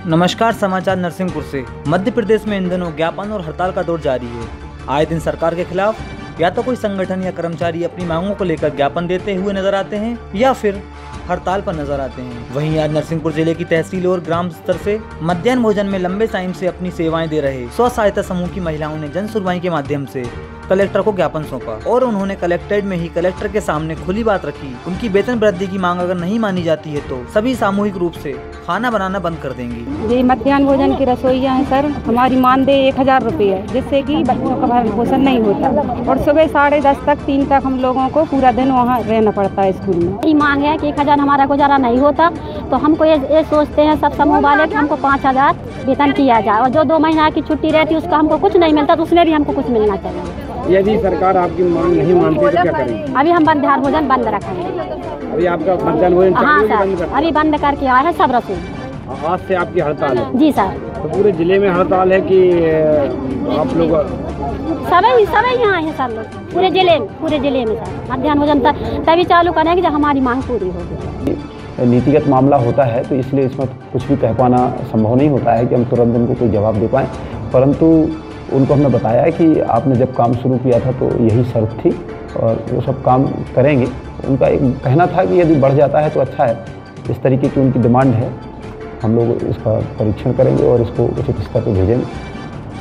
नमस्कार, समाचार नरसिंहपुर से। मध्य प्रदेश में इन दिनों ज्ञापन और हड़ताल का दौर जारी है। आए दिन सरकार के खिलाफ या तो कोई संगठन या कर्मचारी अपनी मांगों को लेकर ज्ञापन देते हुए नजर आते हैं या फिर हड़ताल पर नजर आते हैं। वहीं आज नरसिंहपुर जिले की तहसील और ग्राम स्तर से मध्याह्न भोजन में लंबे टाइम से अपनी सेवाएं दे रहे स्व सहायता समूह की महिलाओं ने जन सुनवाई के माध्यम से कलेक्टर को ज्ञापन सौंपा और उन्होंने कलेक्ट्रेट में ही कलेक्टर के सामने खुली बात रखी। उनकी वेतन वृद्धि की मांग अगर नहीं मानी जाती है तो सभी सामूहिक रूप से खाना बनाना बंद कर देंगी। ये मध्याह्न भोजन की रसोइयाँ हैं सर, हमारी मानदेय 1000 रुपये है, जिससे कि बच्चों का भरण पोषण नहीं होता और सुबह 10:30 तक 3 तक हम लोगों को पूरा दिन वहाँ रहना पड़ता है स्कूल में। ये मांग है कि 1000 हमारा गुजारा नहीं होता तो हमको ये सोचते हैं सब समूह वाले कि हमको 5000 वेतन किया जाए और जो 2 महीना की छुट्टी रहती है उसका हमको कुछ नहीं मिलता तो उसमें भी हमको कुछ मिलना चाहिए। यदि सरकार आपकी मांग नहीं मानती तो क्या करेंगे? अभी हम मध्याह्न भोजन बंद रखेंगे। अभी आपका मध्याह्न भोजन हाँ सर, अभी बंद करके आए हैं सब रसोई। आज से आपकी हड़ताल है? जी सर। तो पूरे जिले में हड़ताल है कि आप लोग? सभी यहाँ है सर लोग, पूरे जिले में सर मध्याह्न भोजन तभी चालू करेंगे जब हमारी मांग पूरी होगी। नीतिगत मामला होता है तो इसलिए इसमें कुछ भी कह पाना संभव नहीं होता है कि हम तुरंत उनको कोई जवाब दे पाएँ, परंतु उनको हमने बताया कि आपने जब काम शुरू किया था तो यही शर्त थी और वो सब काम करेंगे। उनका एक कहना था कि यदि बढ़ जाता है तो अच्छा है, इस तरीके की उनकी डिमांड है। हम लोग इसका परीक्षण करेंगे और इसको उचित स्तर पर भेजेंगे।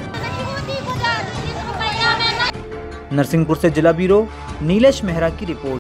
नरसिंहपुर से जिला ब्यूरो नीलेश मेहरा की रिपोर्ट।